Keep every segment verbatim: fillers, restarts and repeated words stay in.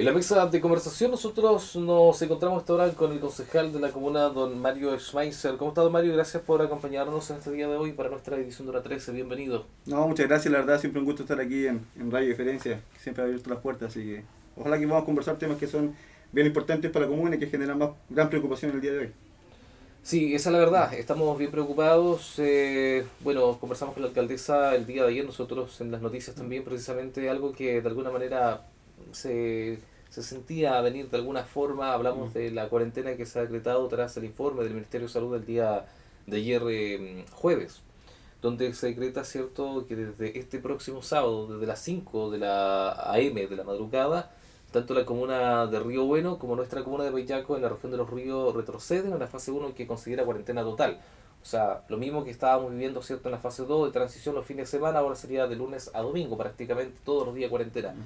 En la mesa de conversación nosotros nos encontramos esta hora con el concejal de la comuna, don Mario Schmeisser. ¿Cómo está, don Mario? Gracias por acompañarnos en este día de hoy para nuestra edición de la trece. Bienvenido. No, muchas gracias, la verdad, siempre un gusto estar aquí en, en Radio Diferencia, siempre ha abierto las puertas, así que ojalá que podamos conversar temas que son bien importantes para la comuna y que generan más gran preocupación el día de hoy. Sí, esa es la verdad. Estamos bien preocupados. Eh, bueno, conversamos con la alcaldesa el día de ayer, nosotros en las noticias también, precisamente algo que de alguna manera se, se sentía venir de alguna forma. Hablamos Mm. de la cuarentena que se ha decretado tras el informe del Ministerio de Salud del día de ayer, eh, jueves, donde se decreta, cierto, que desde este próximo sábado, desde las cinco de la A M de la madrugada, tanto la comuna de Río Bueno como nuestra comuna de Payaco en la región de los ríos retroceden a la fase uno, que considera cuarentena total. O sea, lo mismo que estábamos viviendo, cierto, en la fase dos de transición los fines de semana, ahora sería de lunes a domingo, prácticamente todos los días cuarentena.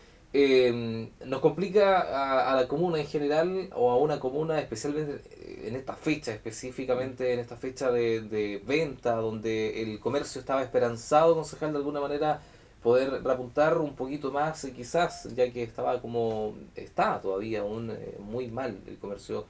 Eh, nos complica a, a la comuna en general, o a una comuna especialmente en esta fecha, específicamente en esta fecha de, de venta, donde el comercio estaba esperanzado, concejal, de alguna manera poder repuntar un poquito más, eh, quizás, ya que estaba como está todavía aún, eh, muy mal el comercio,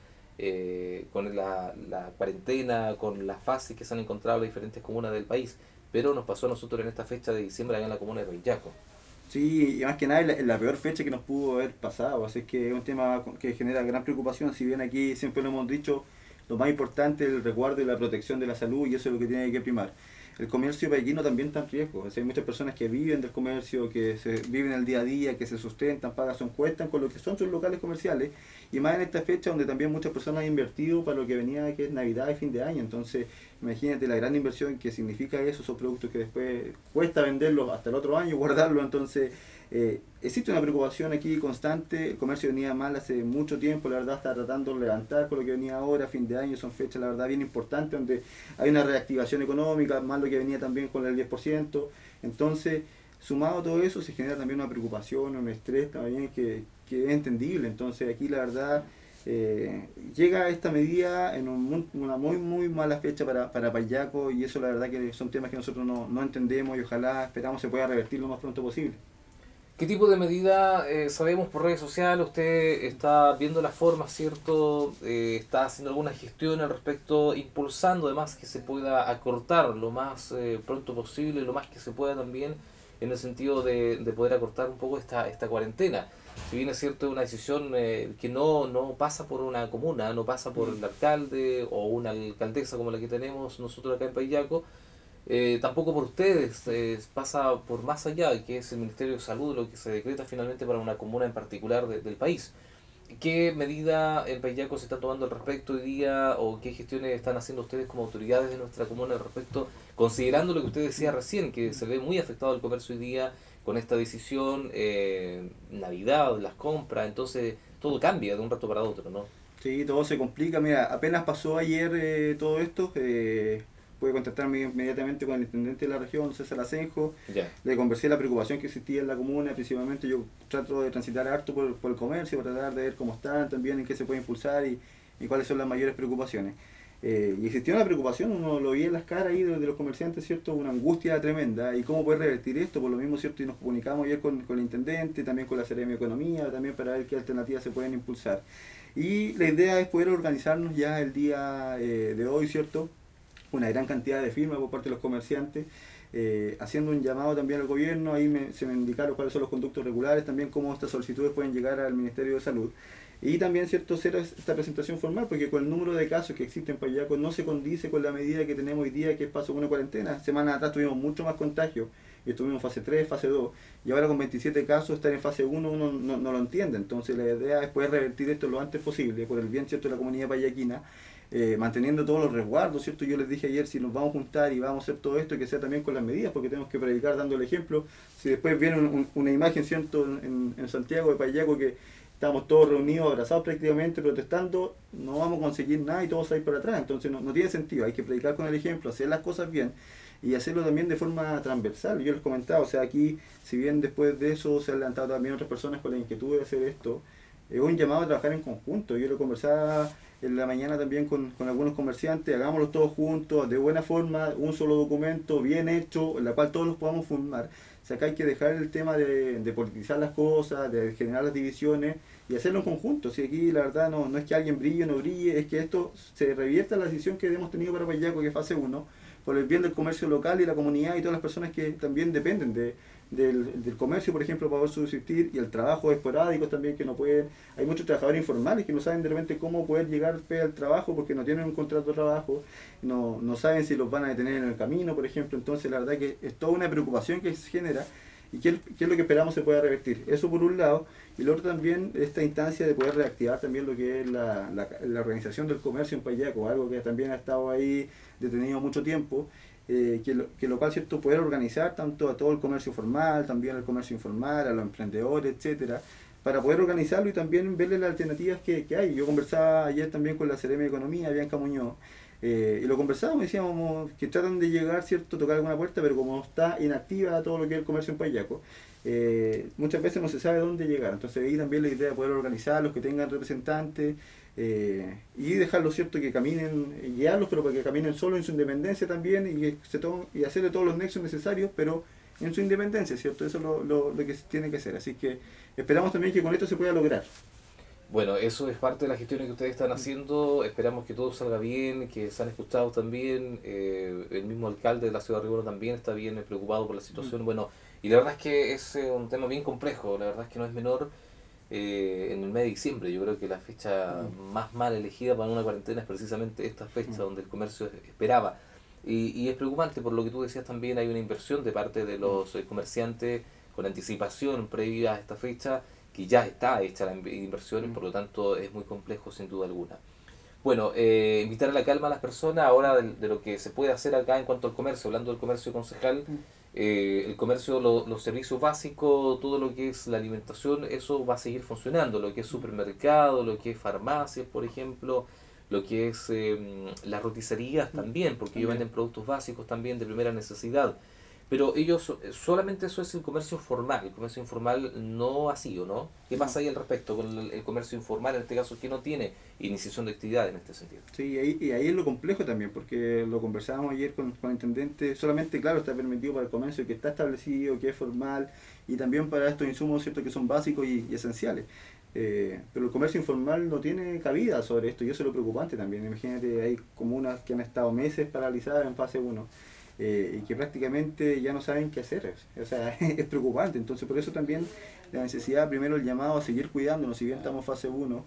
eh, con la, la cuarentena, con las fases que se han encontrado en las diferentes comunas del país. Pero nos pasó a nosotros en esta fecha de diciembre acá en la comuna de Payaco. Sí, y más que nada es la, es la peor fecha que nos pudo haber pasado, así que es un tema que genera gran preocupación, si bien aquí siempre lo hemos dicho, lo más importante es el resguardo y la protección de la salud y eso es lo que tiene que primar. El comercio payequino también está en riesgo, o sea, hay muchas personas que viven del comercio, que se viven el día a día, que se sustentan, pagan sus cuestas con lo que son sus locales comerciales, y más en esta fecha donde también muchas personas han invertido para lo que venía, que es Navidad y fin de año. Entonces imagínate la gran inversión que significa eso, esos productos que después cuesta venderlos hasta el otro año, guardarlos. Entonces eh, existe una preocupación aquí constante. El comercio venía mal hace mucho tiempo, la verdad está tratando de levantar con lo que venía ahora, fin de año, son fechas la verdad bien importantes donde hay una reactivación económica, más lo que venía también con el diez por ciento. Entonces, sumado a todo eso, se genera también una preocupación, un estrés también que, que es entendible. Entonces aquí la verdad eh, llega esta medida en un, una muy muy mala fecha para, para Payaco, y eso la verdad que son temas que nosotros no, no entendemos y ojalá esperamos se pueda revertir lo más pronto posible. ¿Qué tipo de medida, eh, sabemos por redes sociales, usted está viendo la forma, cierto, eh, está haciendo alguna gestión al respecto, impulsando además que se pueda acortar lo más, eh, pronto posible, lo más que se pueda también, en el sentido de, de poder acortar un poco esta, esta cuarentena? Si bien es cierto, es una decisión, eh, que no, no pasa por una comuna, no pasa por el alcalde o una alcaldesa como la que tenemos nosotros acá en Payaco, eh, tampoco por ustedes, eh, pasa por más allá, que es el Ministerio de Salud, lo que se decreta finalmente para una comuna en particular de- del país. ¿Qué medida en Payaco se está tomando al respecto hoy día, o qué gestiones están haciendo ustedes como autoridades de nuestra comuna al respecto, considerando lo que usted decía recién, que se ve muy afectado el comercio hoy día con esta decisión, eh, Navidad, las compras, entonces todo cambia de un rato para otro, ¿no? Sí, todo se complica. Mira, apenas pasó ayer eh, todo esto, eh, pude contactarme inmediatamente con el intendente de la región, César Asenjo. Ya. Le conversé la preocupación que existía en la comuna. Principalmente yo trato de transitar harto por, por el comercio, para tratar de ver cómo están, también en qué se puede impulsar y, y cuáles son las mayores preocupaciones. Eh, y existía una preocupación, uno lo veía en las caras ahí de, de los comerciantes, ¿cierto? Una angustia tremenda. ¿Y cómo poder revertir esto? Por lo mismo, ¿cierto? Y nos comunicamos ayer con, con el intendente, también con la Seremia de Economía, también para ver qué alternativas se pueden impulsar. Y la idea es poder organizarnos ya el día eh, de hoy, ¿cierto? Una gran cantidad de firmas por parte de los comerciantes, eh, haciendo un llamado también al gobierno. Ahí me, se me indicaron cuáles son los conductos regulares, también cómo estas solicitudes pueden llegar al Ministerio de Salud. Y también, cierto, hacer esta presentación formal, porque con el número de casos que existen en Payaco no se condice con la medida que tenemos hoy día, que es paso uno cuarentena. Semanas atrás tuvimos mucho más contagios, y estuvimos en fase tres, fase dos, y ahora con veintisiete casos estar en fase uno uno no, no lo entiende. Entonces la idea es poder revertir esto lo antes posible, por el bien, cierto, de la comunidad payaquina, eh, manteniendo todos los resguardos, ¿cierto? Yo les dije ayer, si nos vamos a juntar y vamos a hacer todo esto, que sea también con las medidas, porque tenemos que predicar dando el ejemplo. Si después viene un, un, una imagen, ¿cierto?, en, en Santiago de Payaco, que estamos todos reunidos, abrazados prácticamente, protestando, no vamos a conseguir nada y todos a ir para atrás. Entonces no, no tiene sentido, hay que predicar con el ejemplo, hacer las cosas bien y hacerlo también de forma transversal. Yo les comentaba, o sea, aquí, si bien después de eso se han levantado también otras personas con la inquietud de hacer esto, es un llamado a trabajar en conjunto. Yo lo conversaba en la mañana también con, con algunos comerciantes, hagámoslo todos juntos, de buena forma, un solo documento, bien hecho, en la cual todos los podamos firmar. O sea, acá hay que dejar el tema de, de politizar las cosas, de generar las divisiones y hacerlo en conjunto. Si aquí la verdad no, no es que alguien brille o no brille, es que esto se revierta la decisión que hemos tenido para Payaco, que es fase uno, por el bien del comercio local y la comunidad y todas las personas que también dependen de, del, del comercio, por ejemplo, para poder subsistir, y el trabajo esporádico también, que no pueden. Hay muchos trabajadores informales que no saben de repente cómo poder llegar al trabajo porque no tienen un contrato de trabajo, no, no saben si los van a detener en el camino, por ejemplo. Entonces la verdad que es toda una preocupación que se genera, y qué, qué es lo que esperamos se pueda revertir. Eso por un lado, y lo otro también, esta instancia de poder reactivar también lo que es la, la, la organización del comercio en Payaco, algo que también ha estado ahí detenido mucho tiempo. Eh, que, lo, que lo cual, ¿cierto?, poder organizar tanto a todo el comercio formal, también al comercio informal, a los emprendedores, etcétera, para poder organizarlo y también verle las alternativas que, que hay. Yo conversaba ayer también con la Seremi de Economía, Bianca Muñoz, eh, y lo conversábamos, decíamos que tratan de llegar, ¿cierto?, tocar alguna puerta, pero como está inactiva todo lo que es el comercio en Payaco, eh, muchas veces no se sabe dónde llegar. Entonces ahí también la idea de poder organizarlos, que tengan representantes, Eh, y dejarlos, cierto, que caminen, guiarlos, pero para que caminen solo en su independencia también, y, que se to y hacerle todos los nexos necesarios, pero en su independencia, ¿cierto? Eso es lo, lo, lo que tiene que ser. Así que esperamos también que con esto se pueda lograr. Bueno, eso es parte de las gestiones que ustedes están haciendo. Esperamos que todo salga bien, que sean escuchados también. Eh, el mismo alcalde de la ciudad de Río Bueno también está bien preocupado por la situación. Bueno, y la verdad es que es eh, un tema bien complejo, la verdad es que no es menor. Eh, en el mes de diciembre, yo creo que la fecha mm. más mal elegida para una cuarentena es precisamente esta fecha, mm. donde el comercio esperaba. Y, y es preocupante, por lo que tú decías también, hay una inversión de parte de los eh, comerciantes con anticipación previa a esta fecha, que ya está hecha la inversión, mm. y por lo tanto es muy complejo sin duda alguna. Bueno, eh, invitar a la calma a las personas ahora de, de lo que se puede hacer acá en cuanto al comercio, hablando del comercio concejal. Mm. Eh, el comercio, lo, los servicios básicos, todo lo que es la alimentación, eso va a seguir funcionando, lo que es supermercado, lo que es farmacias, por ejemplo, lo que es eh, las roticerías también, porque ellos venden productos básicos también de primera necesidad. Pero ellos, solamente eso es el comercio formal, el comercio informal no así, ¿o no? ¿Qué pasa ahí al respecto con el, el comercio informal, en este caso, que no tiene iniciación de actividad en este sentido? Sí, ahí, y ahí es lo complejo también, porque lo conversábamos ayer con, con el intendente, solamente, claro, está permitido para el comercio que está establecido, que es formal, y también para estos insumos, ¿cierto?, que son básicos y, y esenciales. Eh, pero el comercio informal no tiene cabida sobre esto, y eso es lo preocupante también. Imagínate, hay comunas que han estado meses paralizadas en fase uno. Eh, y que prácticamente ya no saben qué hacer. O sea, es preocupante. Entonces, por eso también la necesidad, primero el llamado a seguir cuidándonos, si bien estamos en fase uno,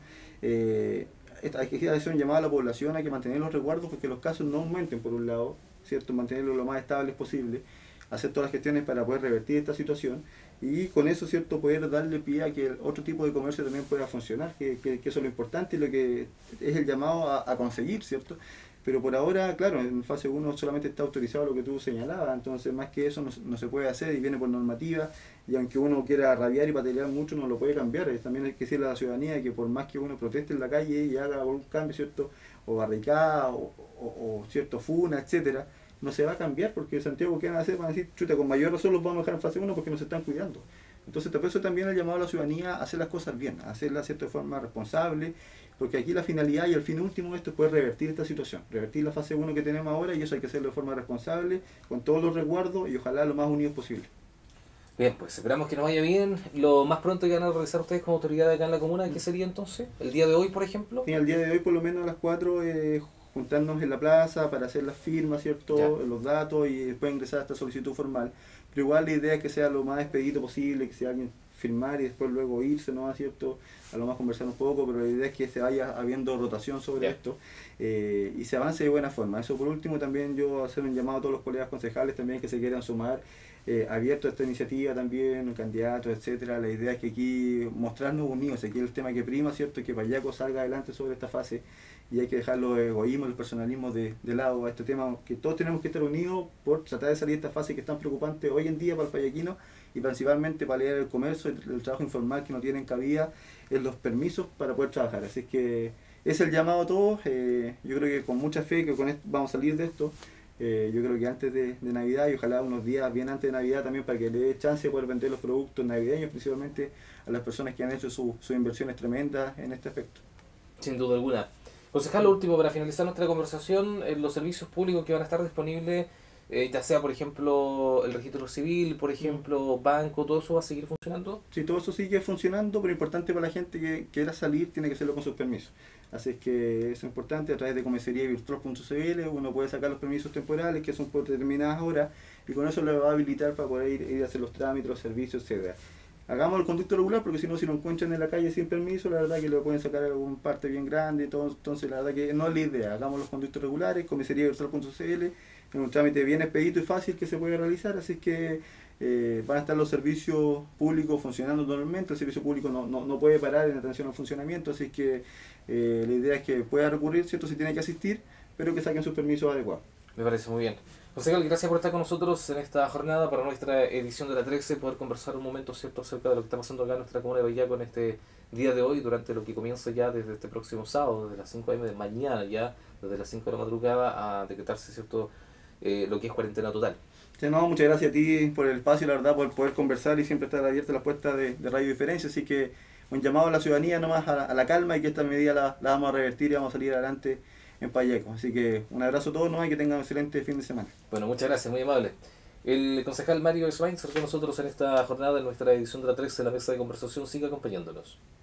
eh, hay que hacer un llamado a la población, hay que mantener los resguardos porque los casos no aumenten, por un lado, ¿cierto? Mantenerlos lo más estables posible, hacer todas las gestiones para poder revertir esta situación, y con eso, ¿cierto?, poder darle pie a que otro tipo de comercio también pueda funcionar, que, que, que eso es lo importante y lo que es el llamado a, a conseguir, ¿cierto? Pero por ahora, claro, en fase uno solamente está autorizado lo que tú señalabas, entonces más que eso no, no se puede hacer y viene por normativa, y aunque uno quiera rabiar y patalear mucho, no lo puede cambiar. También hay que decirle a la ciudadanía que por más que uno proteste en la calle y haga algún cambio, ¿cierto?, o barricada, o, o, o cierto, funa, etcétera, no se va a cambiar, porque Santiago, ¿qué van a hacer? Van a decir, chuta, con mayor razón los vamos a dejar en fase uno porque nos están cuidando. Entonces, por eso también el llamado a la ciudadanía a hacer las cosas bien, a hacerlas, ¿cierto?, de forma responsable, porque aquí la finalidad y el fin último de esto es poder revertir esta situación, revertir la fase uno que tenemos ahora, y eso hay que hacerlo de forma responsable, con todos los resguardos y ojalá lo más unidos posible. Bien, pues esperamos que nos vaya bien. Lo más pronto que van a realizar ustedes como autoridad acá en la comuna, ¿qué sería entonces? ¿El día de hoy, por ejemplo? Sí, el día de hoy por lo menos a las cuatro, eh, juntarnos en la plaza para hacer las firmas, ¿cierto?, ya, los datos, y después ingresar a esta solicitud formal. Pero igual la idea es que sea lo más expedito posible, que sea alguien firmar y después luego irse, ¿no?, ¿cierto?, a lo más conversar un poco, pero la idea es que se vaya habiendo rotación sobre yeah. esto, eh, y se avance de buena forma. Eso por último. También yo hacer un llamado a todos los colegas concejales también que se quieran sumar, eh, abierto a esta iniciativa también, candidatos, etcétera. La idea es que aquí mostrarnos unidos, aquí el tema que prima, ¿cierto?, que Payaco salga adelante sobre esta fase, y hay que dejar los egoísmos, el personalismo de, de lado a este tema, que todos tenemos que estar unidos por tratar de salir de esta fase que es tan preocupante hoy en día para el payaquino, y principalmente para leer el comercio, el, el trabajo informal que no tienen cabida en los permisos para poder trabajar. Así es que es el llamado a todos. Eh, yo creo que con mucha fe que con esto vamos a salir de esto. Eh, yo creo que antes de, de Navidad, y ojalá unos días bien antes de Navidad también, para que le dé chance de poder vender los productos navideños, principalmente a las personas que han hecho sus su inversiones tremendas en este aspecto. Sin duda alguna. Concejal, lo último, para finalizar nuestra conversación, eh, los servicios públicos que van a estar disponibles, eh, ya sea, por ejemplo, el registro civil, por ejemplo, banco, ¿todo eso va a seguir funcionando? Sí, todo eso sigue funcionando, pero importante para la gente que quiera salir tiene que hacerlo con sus permisos. Así es que eso es importante, a través de comisaría virtual punto c l uno puede sacar los permisos temporales que son por determinadas horas y con eso le va a habilitar para poder ir, ir a hacer los trámites, los servicios, etcétera. Hagamos el conducto regular porque si no, si lo encuentran en la calle sin permiso, la verdad que le pueden sacar alguna parte bien grande, todo, entonces la verdad que no es la idea. Hagamos los conductos regulares, comisaría virtual punto c l, es un trámite bien expedito y fácil que se puede realizar, así que eh, van a estar los servicios públicos funcionando normalmente, el servicio público no, no, no puede parar en atención al funcionamiento, así que eh, la idea es que pueda recurrir, ¿cierto? Si tiene que asistir, pero que saquen sus permisos adecuados. Me parece muy bien. Concejal, gracias por estar con nosotros en esta jornada para nuestra edición de la trece, poder conversar un momento cierto acerca de lo que está pasando acá en nuestra comuna de Bayaco en este día de hoy, durante lo que comienza ya desde este próximo sábado, desde las cinco de la mañana ya, desde las cinco de la madrugada, a decretarse cierto eh, lo que es cuarentena total. Sí, no, muchas gracias a ti por el espacio, la verdad, por poder conversar y siempre estar abierta la puerta de, de Radio Diferencia, así que un llamado a la ciudadanía nomás a la, a la calma y que esta medida la, la vamos a revertir y vamos a salir adelante en Payeco. Así que un abrazo a todos nomás y que tengan un excelente fin de semana. Bueno, muchas gracias, muy amable. El concejal Mario Swain se con nosotros en esta jornada, en nuestra edición de la trece de la mesa de conversación. Siga acompañándonos.